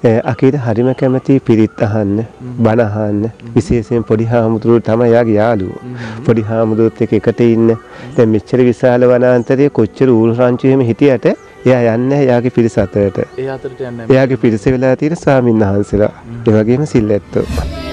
Akira හරිම කැමති පිරිත් අහන්න, බණ අහන්න. විශේෂයෙන් පොඩි හාමුදුරුවෝ තමයි යාගේ යාළුවෝ. පොඩි හාමුදුරුවොත් එකට ඉන්න. දැන් මෙච්චර විශාල වනාන්තරයේ කොච්චර ඌල් රංචු එහෙම හිටියට එයා යන්නේ යාගේ පිරිස අතරට. ඒ අතරට යන්නේ. එයාගේ පිරිස වෙලා තියෙන ස්වාමීන් වහන්සේලා. ඒ වගේම සිල්ලැත්තෝ.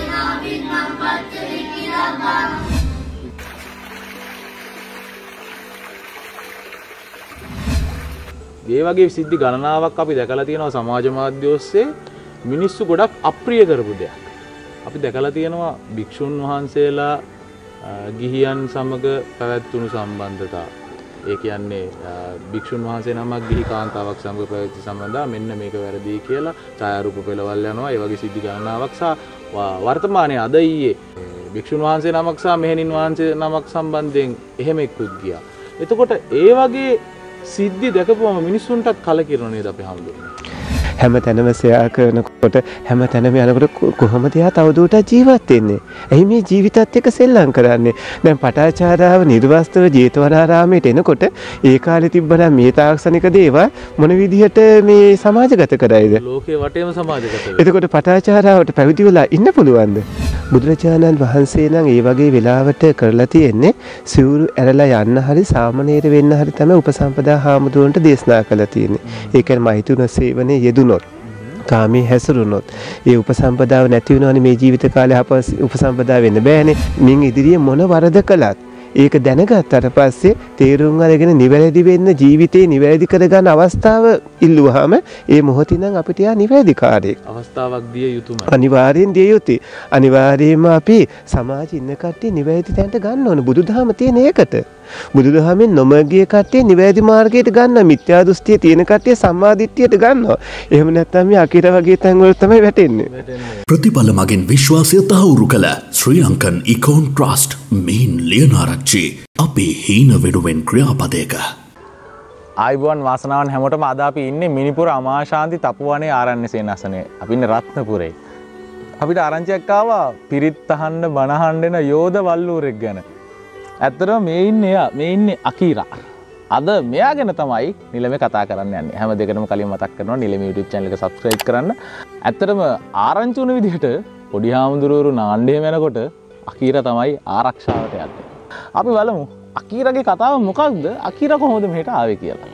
ඒ වගේ සිද්ධි ගණනාවක් අපි දැකලා තියෙනවා සමාජ මාධ්‍ය ඔස්සේ මිනිස්සු ගොඩක් අප්‍රිය කරපු දෙයක්. අපි දැකලා තියෙනවා භික්ෂුන් වහන්සේලා ගිහියන් සමග පැවැත්වුණු සම්බන්ධතා. ඒ කියන්නේ භික්ෂුන් වහන්සේ නමක් ගිහි කාන්තාවක් සමග පැවැත්වි සම්බන්ධතා මෙන්න මේක වැරදි කියලා ඡායාරූප පෙළවල් යනවා. ඒ වගේ සිද්ධි ගණනාවක් සහ වර්තමානයේ අද ඊයේ භික්ෂුන් වහන්සේ නමක් සහ මෙහෙණින් වහන්සේ නමක් සම්බන්ධයෙන් එහෙම එක්කුත් ගියා. එතකොට ඒ වගේ සිද්ධි දැකපුවම මිනිස්සුන්ටත් කලකිරෙනවා නේද අපි හම්බුනේ. හැම තැනම ෂෙයා කරනකොට හැම තැනම යනකොට කොහොමද යා තවදුරටත් ජීවත් වෙන්නේ? එහි මේ ජීවිතත් එක්ක සෙල්ලම් කරන්නේ. දැන් පටාචාරාව නිර්වස්තව ජේතවනාරාමයට එනකොට ඒ කාලේ තිබ්බනම් මේ තාක්ෂණික දේවල් මොන විදිහට මේ සමාජගත කරයිද? ලෝකේ වටේම සමාජගත වෙනවා. එතකොට පටාචාරාවට පැවිදි වෙලා ඉන්න පුළුවන්ද? බුදුරජාණන් වහන්සේ නම් ඒ වගේ වෙලාවට කරලා තියෙන්නේ සිවුරු ඇරලා යන්න හරි සාමණේර වෙන්න හරි තමයි උපසම්පදා හාමුදුරන්ට දේශනා කළා තියෙන්නේ. ඒ කියන්නේ මෛතුන සේවනයේ යෙදුනොත් කාමී හැසිරුණොත් ඒ උපසම්පදාව නැති වෙනවනේ මේ ජීවිත කාලේ අප උපසම්පදා වෙන්න බෑනේ. මින් ඉදිරියේ මොන වරද කළත් ඒක දැනගත්තට පස්සේ තේරුම් අරගෙන නිවැරදි වෙන්න ජීවිතේ නිවැරදි කරගන්න අවස්ථාව ඉල්ලුවාම ඒ මොහොතේ නම් අපිට යා නිවැරදිකාරයෙක් අවස්ථාවක් දිය යුතුමයි. අනිවාර්යෙන් දිය යුතුයි. අනිවාර්යයෙන්ම අපි සමාජෙ ඉන්න කට්ටිය නිවැරදි තැනට ගන්න ඕන. බුදුදහම තියෙන ඒකට. බුදුදහමෙන් නොමගිය කට්ටිය නිවැරදි මාර්ගයට ගන්න, මිත්‍යා දෘෂ්ටිය තියෙන කට්ටිය සම්මා දිට්ඨියට ගන්නවා. එහෙම නැත්නම් මේ අකිර වගේ තැන් වල තමයි වැටෙන්නේ. ප්‍රතිඵල මගින් විශ්වාසය තහවුරු කළ ශ්‍රී ලංකන් ඉකෝන් ට්‍රස්ට් මේන් ලියනාරච්චි අපේ හීන වෙනුවෙන් ක්‍රියාපදයක. ආයිබෝන් වාසනාවන් හැමෝටම අද අපි ඉන්නේ මිනිපුර අමාශාන්ති තපුවනේ ආරණ්‍ය සේනාසනේ. අපි ඉන්නේ රත්නපුරේ. අපිට ආරංචියක් ආවා පිරිත් අහන්න බණ අහන්න එන යෝධ වල්ලූරෙක් ගැන. ඇත්තටම මේ ඉන්නේ අකීරා. අද මෙයා ගැන තමයි නිලමේ කතා කරන්න යන්නේ. හැම දෙයකටම කලින් මතක් කරනවා නිලමේ YouTube channel එක subscribe කරන්න. ඇත්තටම ආරංචි වුණ විදිහට පොඩි හාමුදුරුවෝ නාණ්ඩේ වෙනකොට අකීරා තමයි ආරක්ෂාවට යන්නේ. අපි බලමු අකීරාගේ කතාව මොකක්ද? අකීරා කොහොමද මෙහෙට ආවේ කියලා.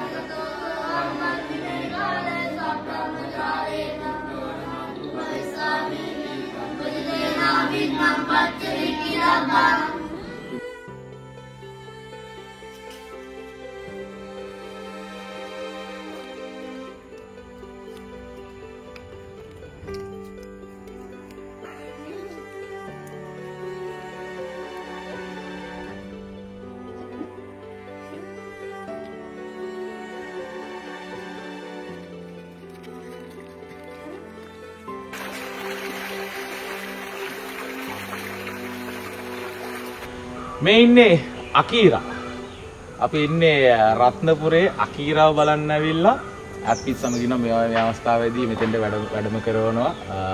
මේ ඉන්නේ අකීරා. අපි ඉන්නේ රත්නපුරේ අකීරාව බලන්න ඇවිල්ලා අපිත් සමගින මේ අවස්ථාවේදී මෙතෙන්ට වැඩම කරනවා.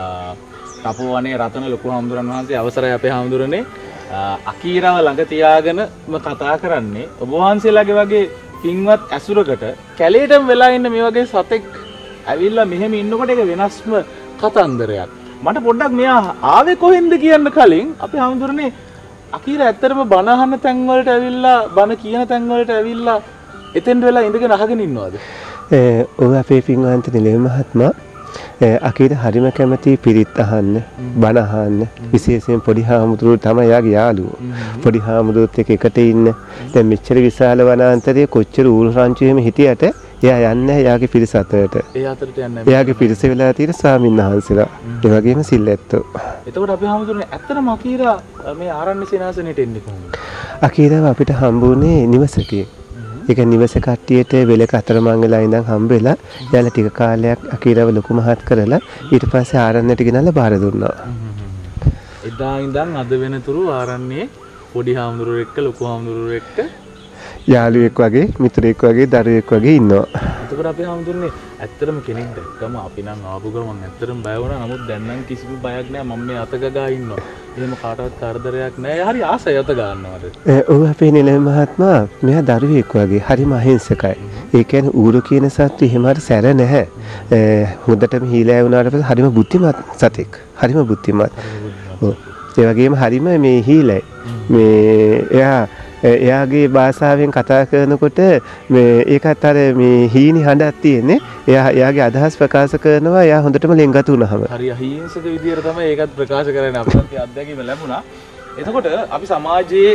තපෝවනේ රතන ලොකු හාමුදුරන් වහන්සේ අවසරයි අපේ හාමුදුරනේ. අකීරාව ළඟ තියාගෙන කතා කරන්නේ ඔබ වහන්සේලාගේ වගේ පින්වත් ඇසුරකට කැලේටම වෙලා ඉන්න මේ වගේ සතෙක් ඇවිල්ලා මෙහෙම ඉන්නකොට ඒක වෙනස්ම කතන්දරයක්. මට පොඩ්ඩක් මෙයා ආවේ කොහෙන්ද කියන්න කලින් අපි හාමුදුරනේ අකීරා ඇත්තටම බණ අහන තැන් වලට ඇවිල්ලා බණ කියන තැන් වලට ඇවිල්ලා එතෙන්ට වෙලා ඉඳගෙන අහගෙන ඉන්නවද? ඔය අපේ පින්වන්ත නිලේ මහත්මයා අකීරා හරිම කැමති පිරිත් අහන්න, බණ අහන්න. විශේෂයෙන් පොඩි හාමුදුරුවෝ තමයි යාගේ යාළුවෝ. පොඩි හාමුදුරුවොත් එකට ඉන්න. දැන් මෙච්චර විශාල වනාන්තරයේ කොච්චර ඌල් රංචු එහෙම හිටියට එයා යන්නේ යාගේ පිරිස අතරට. ඒ අතරට යන්නේ. එයාගේ පිරිස වෙලා තියෙන ස්වාමීන් වහන්සේලා. ඒ වගේම සිල්ලැත්තෝ. එතකොට අපි හාමුදුරනේ ඇත්තටම අකීරා මේ ආරණ්‍ය සේනාසනෙට එන්නේ කොහොමද? අකීරාව අපිට හම්බුනේ නිවසකින්. ඒක නිවස කට්ටියට වෙලක අතරමං වෙලා ඉඳන් හම්බෙලා යාලා ටික කාලයක් අකීරාව ලොකු මහත් කරලා ඊට පස්සේ ආරණ්‍යට ගෙනල්ලා බාර දුන්නා. එදා ඉඳන් අද වෙනතුරු ආරණ්‍යයේ පොඩි හාමුදුරුවෝ එක්ක ලොකු හාමුදුරුවෝ එක්ක යාළුවෙක් වගේ මිතුරෙක් වගේ දරුවෙක් වගේ ඉන්නවා. එතකොට අපි හාමුදුරනේ ඇත්තටම කෙනෙක් දැක්කම අපි නම් ආපු ගමන් ඇත්තටම බය වුණා. නමුත් දැන් නම් කිසිම බයක් නැහැ. මම මේ අත ගගා ඉන්නවා. එහෙම කාටවත් කරදරයක් නැහැ. හරි ආසයි අත ගන්නවට. ඔව් අපේ නිලම මහත්මයා මෙයා දරුවෙක් වගේ හරිම අහිංසකයි. ඒ කියන්නේ ඌරු කියන සත්තු එහෙම හරි සැර නැහැ. හොඳටම හීලෑ වුණාට පස්සේ හරිම බුද්ධිමත් සතෙක්. හරිම බුද්ධිමත්. ඔව්. ඒ වගේම හරිම මේ හීලයි. මේ එයාගේ භාෂාවෙන් කතා කරනකොට මේ ඒකත් අර මේ හීනි හඬක් තියෙන්නේ. එයාගේ අදහස් ප්‍රකාශ කරනවා. එයා හොඳටම ලෙන්ගතු වුණාම. හරි අහිංසක විදියට තමයි ඒකත් ප්‍රකාශ කරන්නේ. අපිට අත්දැකීම ලැබුණා. එතකොට අපි සමාජයේ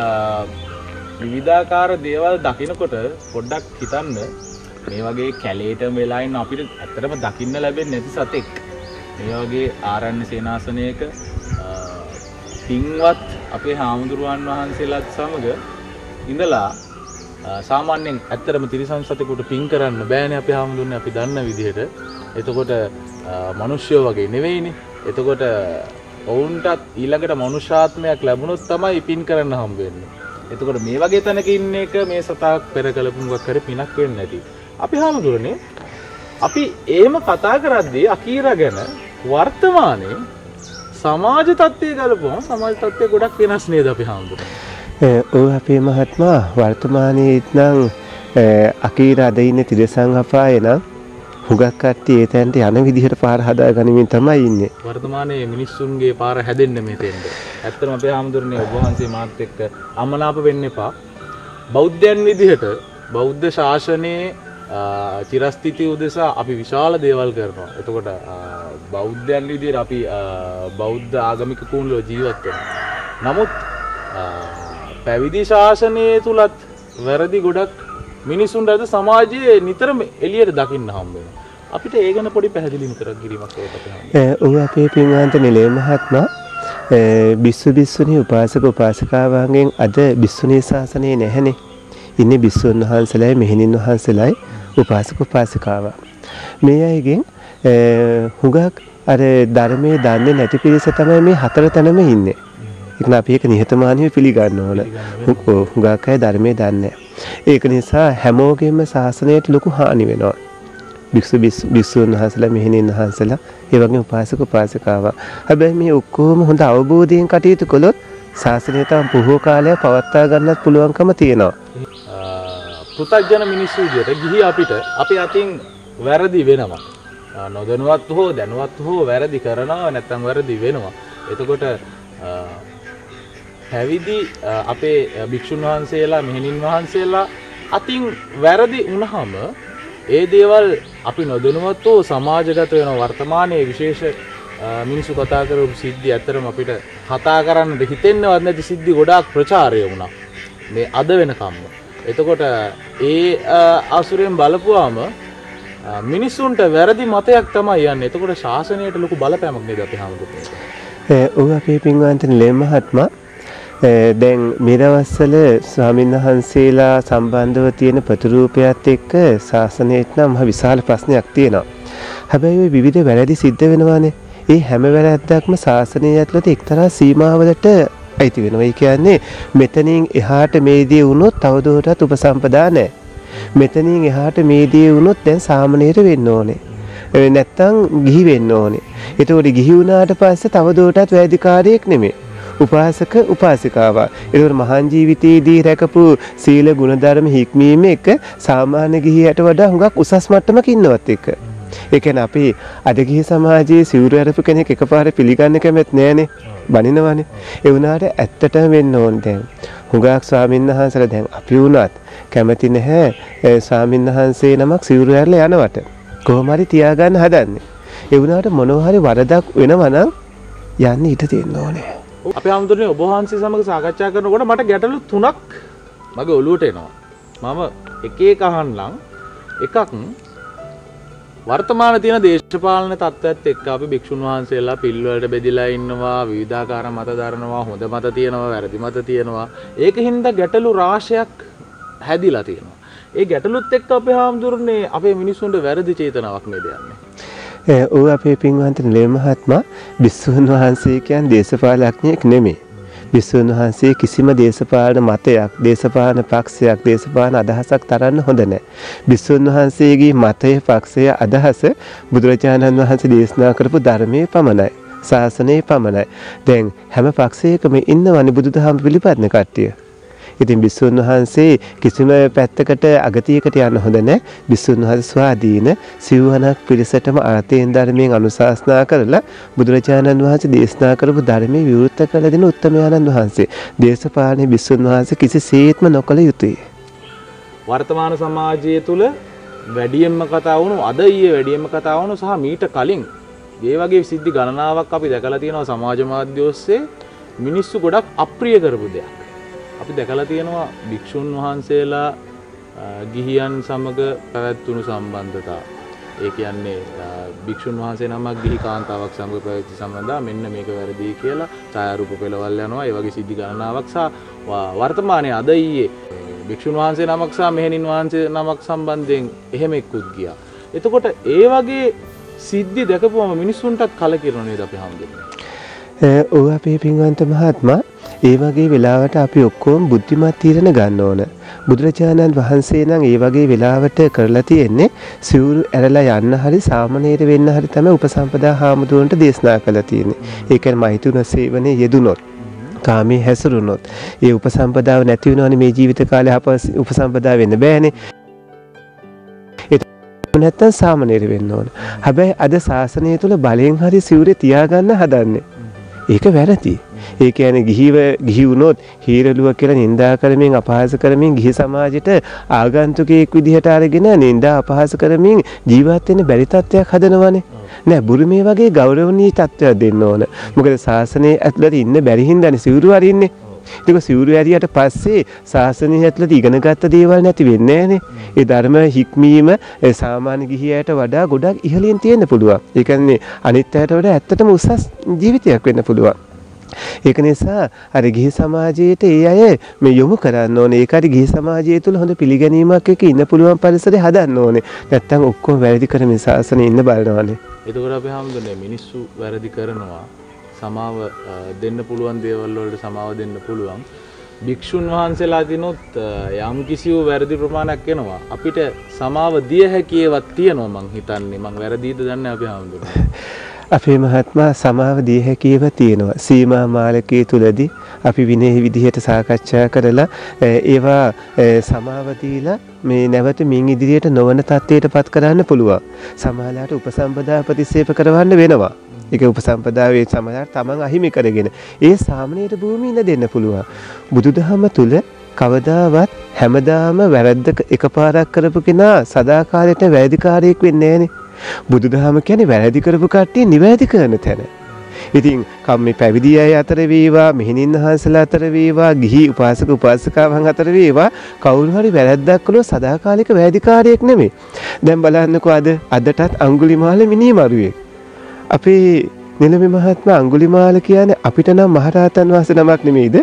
විවිධාකාර දේවල් දකිනකොට පොඩ්ඩක් හිතන්න මේ වගේ කැලේටම වෙලා ඉන්න අපිට ඇත්තටම දකින්න ලැබෙන්නේ නැති සතෙක් මේ වගේ ආරණ්‍ය සේනාසනයක පින්වත් අපේ හාමුදුරුවන් වහන්සේලාත් සමග ඉඳලා සාමාන්‍යයෙන් ඇත්තටම තිරිසන් සතෙකුට පින් කරන්න බෑනේ අපේ හාමුදුරනේ අපි දන්න විදිහට. එතකොට මිනිස්සුયો වගේ නෙවෙයිනේ. එතකොට ඔවුන්ටත් ඊළඟට මනුෂ්‍යාත්මයක් ලැබුණොත් තමයි පින් කරන්න හම්බ වෙන්නේ. එතකොට මේ වගේ තැනක ඉන්න එක මේ සතාක් පෙර කළපු මොකක් හරි පිනක් වෙන්නේ නැති. අපි හාමුදුරනේ අපි එහෙම කතා කරද්දී අකීරා ගැන වර්තමානයේ සමාජ තත්ත්වය ගලපුවම සමාජ තත්ත්වය ගොඩක් වෙනස් නේද අපි හාමුදුරනේ? ඔව් අපේ මහත්මයා වර්තමානයේ නම් අකීරා අද ඉන්නේ තිරසං අපායේ නම් හුඟක් කට්ටිය ඒ තැනට යන විදිහට පාර හදා ගනිමින් තමයි ඉන්නේ. වර්තමානයේ මිනිස්සුන්ගේ පාර හැදෙන්න මෙතෙන්ද. ඇත්තටම අපේ හාමුදුරනේ ඔබ වහන්සේ මාත් එක්ක අමනාප වෙන්න එපා. බෞද්ධයන් විදිහට බෞද්ධ ශාසනයේ චිරස්ථිතිය උදෙසා අපි විශාල දේවල් කරනවා. එතකොට බෞද්ධයන් විදිහට අපි බෞද්ධ ආගමික කුණුල ජීවත් වෙනවා. නමුත් පැවිදි ශාසනයේ තුලත් වැරදි ගොඩක් මිනිසුන්ට අද සමාජයේ නිතරම එළියට දකින්න හම්බ වෙනවා. අපිට ඒ ගැන පොඩි පැහැදිලි කරලා කිරීමක් ඕකට ඔව් අපේ පින්වන්ත නිලේ මහත්මයා බිස්සු බිස්සුණී උපාසක උපාසිකාවන්ගෙන් අද බිස්සුණී ශාසනයේ නැහැනේ. ඉන්නේ බිස්සුන් වහන්සේලායි මෙහෙණින් වහන්සේලායි උපාසක උපාසිකාවා. මේ අයගෙන් හුඟක් අර ධර්මයේ දන්නේ නැති පිරිස තමයි මේ හතර තැනම ඉන්නේ. ඒකන අපි ඒක නිහතමානීව පිළිගන්න ඕන. හුඟක් අය ධර්මයේ දන්නේ නැහැ. ඒක නිසා හැමෝගෙම ශාසනයට ලොකු හානි වෙනවා. බිස්සුන් වහන්සේලා මෙහෙණින් වහන්සේලා ඒ වගේ උපාසක උපාසිකාවා. හැබැයි මේ ඔක්කොම හොඳ අවබෝධයෙන් කටයුතු කළොත් ශාසනය තම බොහෝ කාලයක් පවත්වා ගන්නත් පුළුවන්කම තියෙනවා. පුතග්ජන මිනිස්සු විදියට ගිහි අපිට අපි අතින් වැරදි වෙනවා. නොදැනුවත් හෝ දැනුවත් හෝ වැරදි කරනවා නැත්නම් වැරදි වෙනවා. එතකොට පැවිදි අපේ භික්ෂුන් වහන්සේලා මෙහෙණින් වහන්සේලා අතින් වැරදි වුණාම ඒ දේවල් අපි නොදැනුවත් හෝ සමාජගත වෙන වර්තමානයේ විශේෂ මිනිස්සු කතා කරපු සිද්ධි ඇත්තටම අපිට කතා කරන්නට හිතෙන්නවත් නැති සිද්ධි ගොඩාක් ප්‍රචාරය වුණා. මේ අද වෙනකම්ම. එතකොට ඒ අසුරෙන් බලපුවාම මිනිස්සුන්ට වැරදි මතයක් තමයි යන්නේ. එතකොට ශාසනයට ලොකු බලපෑමක් නේද අපි හමුදුනේ. ඔව් අපේ පින්වන්ත නිලේ මහත්මයා දැන් මේ දවස්වල ස්වාමීන් වහන්සේලා සම්බන්ධව තියෙන ප්‍රතිරූපයත් එක්ක ශාසනයට නම් විශාල ප්‍රශ්නයක් තියෙනවා. හැබැයි ওই විවිධ වැරදි සිද්ධ වෙනවානේ. ඒ හැම වැරද්දක්ම ශාසනය ඇතුළත එක්තරා සීමාවලට අයිති වෙනවා. ඒ කියන්නේ මෙතනින් එහාට මේ දේ වුණොත් තවදුරටත් උපසම්පදා නැහැ. මෙතනින් එහාට මේ දේ වුණොත් දැන් සාමණේර වෙන්න ඕනේ. නැත්තම් ගිහි වෙන්න ඕනේ. ඒතකොට ගිහි වුණාට පස්සේ තවදුරටත් වෛදිකාරයෙක් නෙමෙයි. උපාසක උපාසිකාවා. ඒතකොට මහාන් ජීවිතයේදී රැකපු සීල ගුණධර්ම හික්මීම එක සාමාන්‍ය ගිහියට වඩා හුඟක් උසස් මට්ටමක ඉන්නවත් එක. ඒ කියන්නේ අපි අද ගිහි සමාජයේ සිවුරු අරපු කෙනෙක් එකපාරට පිළිගන්න කැමැත් නෑනේ. බනිනවනේ. ඒ වුණාට ඇත්තටම වෙන්න ඕන දැන්. හුඟක් ස්වාමීන් වහන්සේලා දැන් අපි වුණත් කැමති නැහැ ස්වාමීන් වහන්සේ නමක් සිවුරු ඇරලා යනවට. කොහොම හරි තියාගන්න හදන්නේ. ඒ වුණාට මොනවා හරි වරදක් වෙනවා නම් යන්න ඉඩ තියෙන්න ඕනේ. අපේ හාමුදුරනේ ඔබ වහන්සේ සමග සාකච්ඡා කරනකොට මට ගැටලු තුනක් මගේ ඔළුවට එනවා. මම එක එක අහන්නම්. එකක් වර්තමාන තියෙන දේශපාලන තත්ත්වයත් එක්ක අපි භික්ෂුන් වහන්සේලා පිළිවෙලට බෙදිලා ඉන්නවා, විවිධාකාර මත දරනවා, හොඳ මත තියෙනවා, වැරදි මත තියෙනවා. ඒකින්ද ගැටලු රාශියක් හැදිලා තියෙනවා. ඒ ගැටලුත් එක්ක අපේ හාමුදුරනේ අපේ මිනිස්සුන්ට වැරදි චේතනාවක් නේද යන්නේ. ඔව් අපේ පින්වන්ත නිලේ මහත්මයා බිස්සුන් වහන්සේ කියන්නේ දේශපාලඥයෙක් නෙමෙයි. බිස්සුන් වහන්සේ කිසිම දේශපාලන මතයක්, දේශපාලන පක්ෂයක්, දේශපාලන අදහසක් තරන්න හොඳ නැහැ. බිස්සුන් වහන්සේගේ මතය, පක්ෂය, අදහස බුදුරජාණන් වහන්සේ දේශනා කරපු ධර්මයේ පමණයි. ශාසනයේ පමණයි. දැන් හැම පක්ෂයකම ඉන්නවනේ බුදුදහම පිළිපදින කට්ටිය. ඉතින් භික්ෂුන් වහන්සේ කිසිම පැත්තකට අගතියකට යන්න හොඳ නැහැ. භික්ෂුන් වහන්සේ ස්වාධීන සිව්වනක් පිරිසටම අර්ථයෙන් ධර්මයෙන් අනුශාසනා කරලා බුදුරජාණන් වහන්සේ දේශනා කරපු ධර්මයේ විවෘත කළ දෙන උත්තමයාණන් වහන්සේ. දේශපාලනයේ භික්ෂුන් වහන්සේ කිසිසේත්ම නොකළ යුතුය. වර්තමාන සමාජය තුළ වැඩියෙන්ම කතා වුණු අද ඊයේ වැඩියෙන්ම කතා වුණු සහ මීට කලින් ඒ වගේ සිද්ධි ගණනාවක් අපි දැකලා තියෙනවා සමාජ මාධ්‍ය ඔස්සේ මිනිස්සු ගොඩක් අප්‍රිය කරපු දෙයක්. අපි දැකලා තියෙනවා භික්ෂුන් වහන්සේලා ගිහියන් සමග පැවැත්වුණු සම්බන්ධතා. ඒ කියන්නේ භික්ෂුන් වහන්සේ නමක් ගිහි කාන්තාවක් සමග පැවැත්ති සම්බන්ධතා මෙන්න මේක වැරදි කියලා ඡායාරූප පෙළවල් යනවා. ඒ වගේ සිද්ධි ගණනාවක් සහ වර්තමානයේ අද ඊයේ භික්ෂුන් වහන්සේ නමක් සහ මෙහෙණින් වහන්සේ නමක් සම්බන්ධයෙන් එහෙම එක්කුත් ගියා. එතකොට ඒ වගේ සිද්ධි දැකපුවම මිනිස්සුන්ටත් කලකිරෙනවා නේද අපි හම්බෙන්නේ. ඔව් අපේ පින්වන්ත මහත්මයා ඒ වගේ වෙලාවට අපි ඔක්කොම බුද්ධිමත් තීරණ ගන්න ඕන. බුදුරජාණන් වහන්සේ නම් ඒ වගේ වෙලාවට කරලා තියෙන්නේ සිවුරු ඇරලා යන්න හරි සාමණේර වෙන්න හරි තමයි උපසම්පදා හාමුදුරන්ට දේශනා කළා තියෙන්නේ. ඒ කියන්නේ මෛතුන සේවනයේ යෙදුනොත් කාමී හැසිරුණොත් ඒ උපසම්පදාව නැති වෙනවනේ මේ ජීවිත කාලේ උපසම්පදා වෙන්න බෑනේ. නැත්තම් සාමණේර වෙන්න ඕන. හැබැයි අද ශාසනය තුල බලෙන් හරි සිවුරේ තියාගන්න හදන්නේ. ඒක වැරදි. ඒ කියන්නේ ගිහි වුණොත් හීරලුව කියලා නිඳා කරමින් අපහාස කරමින් ගිහි සමාජයට ආගන්තුකයෙක් විදිහට අරගෙන නිඳා අපහාස කරමින් ජීවත් වෙන්න බැරි තත්ත්වයක් හදනවනේ. නෑ බුරුමේ වගේ ගෞරවනීය තත්ත්වයක් දෙන්න ඕන. මොකද ශාසනයේ ඇතුළත ඉන්න බැරි හින්දානේ සිවුරු අරින්නේ. ඒක සිවුරු ඇරියට පස්සේ ශාසනය ඇතුළත ඉගෙනගත්ත දේවල් නැති වෙන්නේ නැහනේ. ඒ ධර්ම හික්මීම සාමාන්‍ය ගිහියට වඩා ගොඩක් ඉහළින් තියෙන්න පුළුවන්. ඒ කියන්නේ අනිත් අයට වඩා ඇත්තටම උසස් ජීවිතයක් වෙන්න පුළුවන්. ඒක නිසා අර ගිහි සමාජයේට ඒ අය මේ යොමු කරන්න ඕනේ. ඒක හරි ගිහි සමාජය තුළ හොඳ පිළිගැනීමක් එක්ක ඉන්න පුළුවන් පරිසරය හදන්න ඕනේ. නැත්තම් ඔක්කොම වැරදි කරමින් ශාසනය ඉන්න බලනවානේ. එතකොට අපි හම්දුනේ මිනිස්සු වැරදි කරනවා. සමාව දෙන්න පුළුවන් දේවල් වලට සමාව දෙන්න පුළුවන්. භික්ෂුන් වහන්සේලා දිනොත් යම් කිසිව වැරදි ප්‍රමාණයක් එනවා. අපිට සමාව දිය හැකි ඒවත් තියෙනවා මං හිතන්නේ. මං වැරදිද දන්නේ අපි හම්දුනේ. අපේ මහත්මයා සමාව දිය හැකි ඒවා තියෙනවා. සීමා මාලකයේ තුලදී අපි විනය විදිහට සාකච්ඡා කරලා ඒවා සමාව දීලා මේ නැවත මින් ඉදිරියට නොවන තත්ත්වයටපත් කරන්න පුළුවන්. සමාජලාට උපසම්පදා ප්‍රතික්ෂේප කරවන්න වෙනවා. ඒක උපසම්පදාවේ සමාජලාට තමන් අහිමි කරගෙන ඒ සාමණේර භූමිය ඉඳ දෙන්න පුළුවන්. බුදුදහම තුල කවදාවත් හැමදාම වැරද්ද එකපාරක් කරපු කෙනා සදාකාලයට වැරදිකාරයෙක් වෙන්නේ නැහනේ. බුදුදහම කියන්නේ වැරදි කරපු කට්ටිය නිවැරදි කරන තැන. ඉතින් කම්මේ පැවිදි අය අතර වේවා, මෙහෙණින් වහන්සේලා අතර වේවා, ගිහි උපාසක උපාසිකාවන් අතර වේවා, කවුරු හරි වැරද්දක් කළොත් සදාකාලික වැරදිකාරයෙක් නෙමෙයි. දැන් බලන්නකෝ අදටත් අඟුලිමාල මිනිමරුවෙක්. අපේ නිලමේ මහත්මයා අඟුලිමාල කියන්නේ අපිට නම් මහරහතන් වහන්සේ නමක් නෙමෙයිද?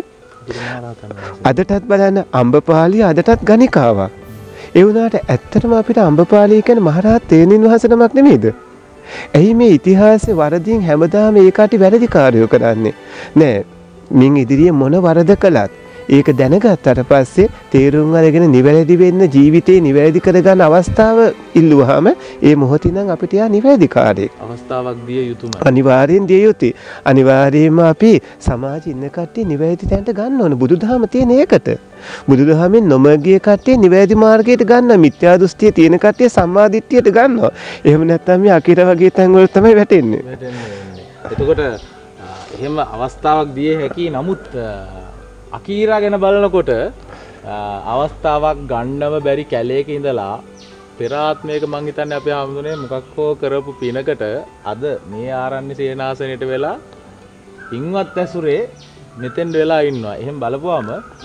අදටත් බලන්න අම්බපාලිය අදටත් ගණිකාවක්. ඒ වුණාට ඇත්තටම අපිට අම්බපාලිය කියන්නේ මහරහත් තේනින් වහන්සේ නමක් නෙමෙයිද? ඇයි මේ ඉතිහාසයේ වරදින් හැමදාම ඒ කාටි වැරදිකාරයෝ කරන්නේ? නෑ මින් ඉදිරියේ මොන වරද කළත් ඒක දැනගත්තට පස්සේ තේරුම් අරගෙන නිවැරදි වෙන්න ජීවිතේ නිවැරදි කරගන්න අවස්ථාව ඉල්ලුවාම ඒ මොහොතින් නම් අපිට යා නිවැරදිකාරයෙක් අවස්ථාවක් දිය යුතුමයි. අනිවාර්යෙන් දිය යුතුයි. අනිවාර්යයෙන්ම අපි සමාජයේ ඉන්න කට්ටිය නිවැරදි තැනට ගන්න ඕන. බුදුදහම තියෙන ඒකට. බුදුදහමෙන් නොමගිය කට්ටිය නිවැරදි මාර්ගයට ගන්න. මිත්‍යා දෘෂ්ටිය තියෙන කට්ටිය සම්මා දිට්ඨියට ගන්නවා. එහෙම නැත්නම් මේ අකිර වගේ තැන් වල තමයි වැටෙන්නේ. එතකොට එහෙම අවස්ථාවක් දිය හැකි. නමුත් අකීරා ගැන බලනකොට අවස්ථාවක් ගන්නම බැරි කැලේක ඉඳලා පෙර ආත්මයක මං හිතන්නේ අපි හම්දුනේ මොකක් හෝ කරපු පිනකට අද මේ ආරණ්‍ය සේනාසනෙට වෙලා පින්වත් ඇසුරේ මෙතෙන් වෙලා ඉන්නවා. එහෙම බලපුවාම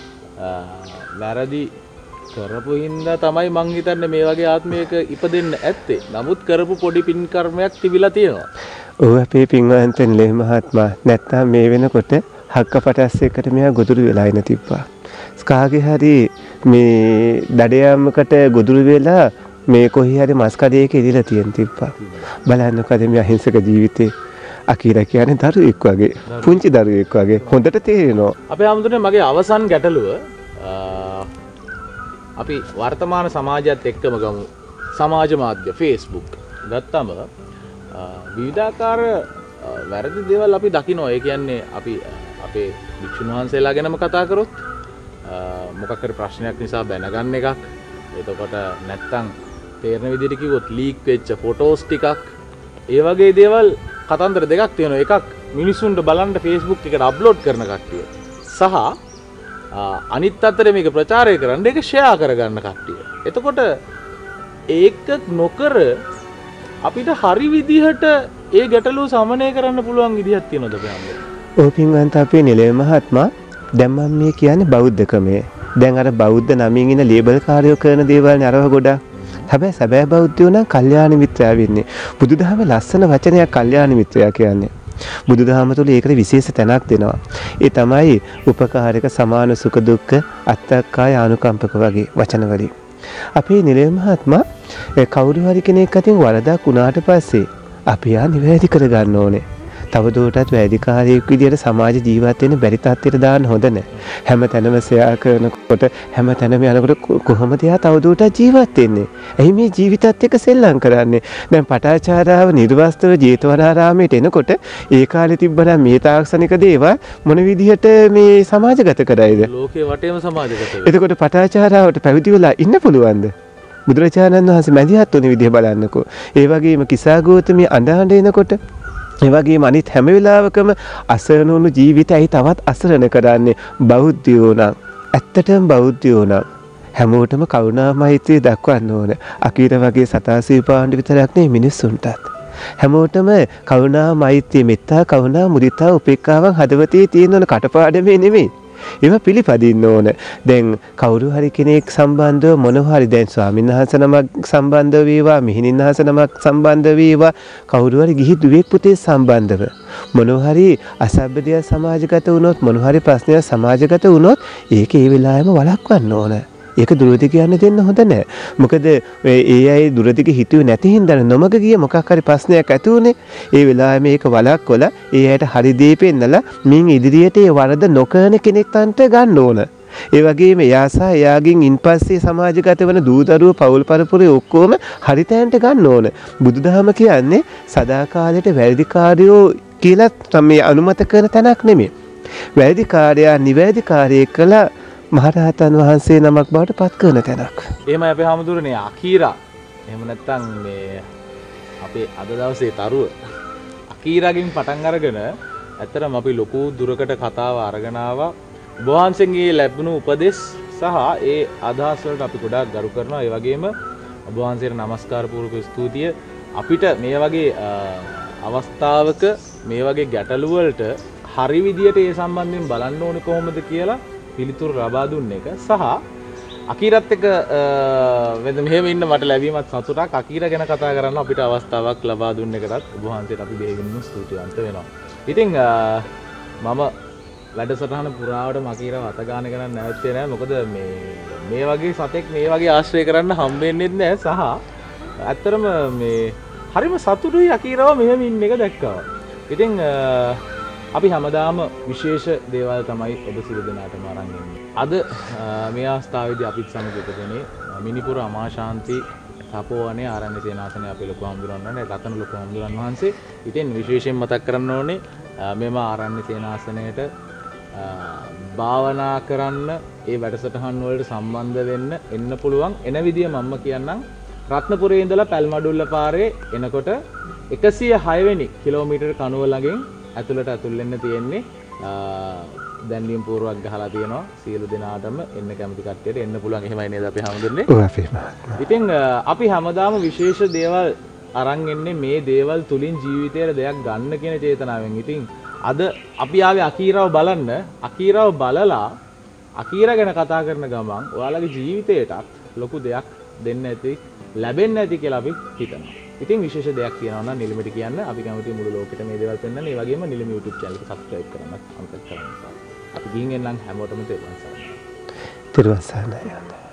වැරදි කරපු හින්දා තමයි මං හිතන්නේ මේ වගේ ආත්මයක ඉපදෙන්න ඇත්තේ. නමුත් කරපු පොඩි පින් කර්මයක් තිබිලා තියෙනවා. ඔව් අපේ පින්වන්තන් ලේ මහත්මයා නැත්තම් මේ වෙනකොට හක්කපටස් එකට මෙයා ගොදුරු වෙලා ඉන තිබ්බා. ස්කාගේ හරි මේ දඩයම්මකට ගොදුරු වෙලා මේ කොහේ හරි මස් කඩේක ඉඳලා තියෙන තිබ්බා. බලන්නකෝ මේ අහිංසක ජීවිතේ. අකීරා කියන්නේ දරුවෙක් වගේ. පුංචි දරුවෙක් වගේ. හොඳට තේරෙනවා. අපේ ආමුදුනේ මගේ අවසන් ගැටලුව අපි වර්තමාන සමාජයත් එක්කම ගමු. සමාජ මාධ්‍ය Facebook ගත්තම විවිධාකාර වැරදි දේවල් අපි දකිනවා. ඒ කියන්නේ අපි අපේ භික්ෂුන් වහන්සේලා ගැනම කතා කරොත් මොකක් හරි ප්‍රශ්නයක් නිසා බැනගන්න එකක්. එතකොට නැත්තම් තේරෙන විදිහට කිව්වොත් ලීක් වෙච්ච ෆොටෝස් ටිකක් ඒ වගේ දේවල් කතන්දර දෙකක් තියෙනවා. එකක් මිනිස්සුන්ට බලන්න Facebook එකට අප්ලෝඩ් කරන කට්ටිය සහ අනිත් අතට මේක ප්‍රචාරය කරන්න ඒක ෂෙයා කරගන්න කට්ටිය. එතකොට ඒක නොකර අපිට හරි විදිහට ඒ ගැටලුව සමනය කරන්න පුළුවන් විදිහක් තියෙනවද අපේ? ඔව් පින්වන්ත අපේ නිලය මහත්මයා දැන් මම මේ කියන්නේ බෞද්ධකමේ. දැන් අර බෞද්ධ නමින් ඉන්න ලේබල් කාර්යෝ කරන දේවල් නේ අරව ගොඩක්. හැබැයි සැබෑ බෞද්ධයෝ නම් කල්යාණ මිත්‍රයා වෙන්නේ. බුදුදහමේ ලස්සන වචනයක් කල්යාණ මිත්‍රයා කියන්නේ. බුදුදහම තුළ ඒකට විශේෂ තැනක් දෙනවා. ඒ තමයි උපකාරක සමාන සුඛ දුක්ඛ අත්තක්කාය ආනුකම්පක වගේ වචන වලින්. අපේ නිලය මහත්මයා කවුරු හරි කෙනෙක් අතින් වරදක් වුණාට පස්සේ අපි යා නිවැරදි කරගන්න ඕනේ. තවදුරටත් වැඩිකාරයෙක් විදියට සමාජ ජීවත් වෙන්න බැරි තත්ත්වයට දාන්න හොඳ නැහැ. හැම තැනම ෂෙයා කරනකොට හැම තැනම යනකොට කොහොමද යා තවදුරටත් ජීවත් වෙන්නේ? එහි මේ ජීවිතත් එක්ක සෙල්ලම් කරන්නේ. දැන් පටාචාරාව නිර්වස්ත්‍රව ජේතවනාරාමයට එනකොට ඒ කාලේ තිබ්බනම් මේ තාක්ෂණික දේවල් මොන විදිහට මේ සමාජගත කරයිද? ලෝකේ වටේම සමාජගත වෙනවා. එතකොට පටාචාරාවට පැවිදි වෙලා ඉන්න පුළුවන්ද? බුදුරජාණන් වහන්සේ මැදිහත් වුණ විදිහ බලන්නකෝ. ඒ වගේම කිසాగෝතමී අඬ එනකොට ඒ වගේම අනිත් හැම වෙලාවකම අසරණ වුණු ජීවිතයයි තවත් අසරණ කරන්නේ බෞද්ධයෝ නම්. ඇත්තටම බෞද්ධයෝ නම් හැමෝටම කරුණා මෛත්‍රිය දක්වන්න ඕන. අකීර වගේ සතාසී පාණ්ඩ විතරක් නෙවෙයි මිනිස්සුන්ටත්. හැමෝටම කරුණා මෛත්‍රිය මෙත්තා කරුණා මුදිතා උපේක්ඛාවන් හදවතේ තියෙන ඕන කටපාඩමේ නෙමෙයි. ඒවා පිළිපදින්න ඕන. දැන් කවුරු හරි කෙනෙක් සම්බන්ධව මොනවා හරි දැන් ස්වාමීන් වහන්සේ නමක් සම්බන්ධ වේවා මිහිණින් වහන්සේ නමක් සම්බන්ධ වේවා කවුරු හරි ගිහි දුවෙක් පුතේ සම්බන්ධව මොනවා හරි අසභ්‍ය සමාජගත වුණොත් මොනවා හරි ප්‍රශ්නයක් සමාජගත වුණොත් ඒක ඒ වෙලාවෙම වළක්වන්න ඕන. ඒක දුරදිග කියන්න දෙන්න හොඳ නැහැ. මොකද ඒ අය දුරදිග හිතුවේ නැති හින්දා නොමග ගිය මොකක් හරි ප්‍රශ්නයක් ඇති උනේ. ඒ වෙලාවේ මේක වළක්වලා ඒ අයට හරි දේ පෙන්නලා මින් ඉදිරියට ඒ වරද නොකරන කෙනෙක් තන්ට ගන්න ඕන. ඒ වගේම එයාස එයාගෙන් ඉන්පස්සේ සමාජගත වන දූදරුව පවුල් පරපුරේ ඔක්කොම හරි තැනට ගන්න ඕන. බුදුදහම කියන්නේ සදාකාලයට වැරදිකාරයෝ කියලා මේ අනුමත කරන තැනක් නෙමෙයි. වැරදිකාරයා නිවැරදිකාරයෙක් කළා මහරහතන් වහන්සේ නමක් බවට පත් කරන තැනක්. එහෙමයි අපේ හැමදෙරනේ අකීරා. එහෙම නැත්නම් මේ අපේ අද දවසේ තරුව අකීරාගෙන් පටන් අරගෙන ඇත්තටම අපි ලොකු දුරකට කතාව අරගෙන ආවා. ඔබ වහන්සේගේ ලැබුණු උපදෙස් සහ ඒ අදහස් වලට අපි ගොඩාක් ගරු කරනවා. ඒ වගේම ඔබ වහන්සේට নমස්කාර පූර්වක ස්තුතිය. අපිට මේ වගේ අවස්ථාවක මේ වගේ ගැටලු වලට හරි විදියට ඒ සම්බන්ධයෙන් බලන්න ඕනේ කොහොමද කියලා පිළිතුරු ලබා දුන්න එක සහ අකීරත් එක්ක මෙහෙම ඉන්න මට ලැබීමත් සතුටක්. අකීර ගැන කතා කරන්න අපිට අවස්ථාවක් ලබා දුන්න එකටත් ඔබ වහන්සේට අපි බෙහෙවින්ම ස්තුතිවන්ත වෙනවා. ඉතින් මම වැඩසටහන පුරාවට අකීරව අත ගන්න ගණන් නැවත්තේ නැහැ. මොකද මේ වගේ සතෙක් මේ වගේ ආශ්‍රය කරන්න හම්බෙන්නේ නැහැ සහ ඇත්තටම මේ හරිම සතුටුයි අකීරව මෙහෙම ඉන්න එක දැක්කම. ඉතින් අපි හැමදාම විශේෂ දේවල් තමයි ඔබ සියලු දෙනාටම අරන් එන්නේ. අද මේ අවස්ථාවේදී අපිත් සමග එකතුනේ මිනිපුර අමාශාන්ති තපෝවනේ ආරණ්‍ය සේනාසනේ අපේ ලොකු හඳුරන්නේ රතන ලොකු හඳුරන් වහන්සේ. ඉතින් විශේෂයෙන් මතක් කරන්න ඕනේ මෙම ආරණ්‍ය සේනාසනයට භාවනා කරන්න ඒ වැඩසටහන් වලට සම්බන්ධ වෙන්න එන්න පුළුවන්. එන විදිය මම කියන්නම් රත්නපුරේ ඉඳලා පැල්මඩුල්ල පාරේ එනකොට 106 වෙනි කිලෝමීටර් කණුව ළඟින් ඇතුළට ඇතුල් වෙන්න තියෙන්නේ. දැන්වීම් පූර්වක් ගහලා තියෙනවා. සියලු දෙනාටම එන්න කැමති කට්ටියට එන්න පුළුවන්. එහෙමයි නේද අපි හැමදෙන්නේ? ඔව් අපේ මහත්මයා. ඉතින් අපි හැමදාම විශේෂ දේවල් අරන් එන්නේ මේ දේවල් තුලින් ජීවිතේට දෙයක් ගන්න කියන චේතනාවෙන්. ඉතින් අද අපි ආවේ අකීරව බලන්න. අකීරව බලලා අකීර ගැන කතා කරන ගමන් ඔයාලගේ ජීවිතේටත් ලොකු දෙයක් දෙන්න ඇති ලැබෙන්න ඇති කියලා අපි හිතනවා. ඉතින් විශේෂ දෙයක් කියනවා නම් නිලමෙට කියන්න. අපි කැමති මුළු ලෝකෙට මේ දේවල් පෙන්වන්න. ඒ වගේම නිලම YouTube channel එක subscribe කරන්න අමතක කරන්න එපා. අපි ගිහින් එන්නම් හැමෝටම තෙරුවන් සරණයි. තෙරුවන් සරණයි.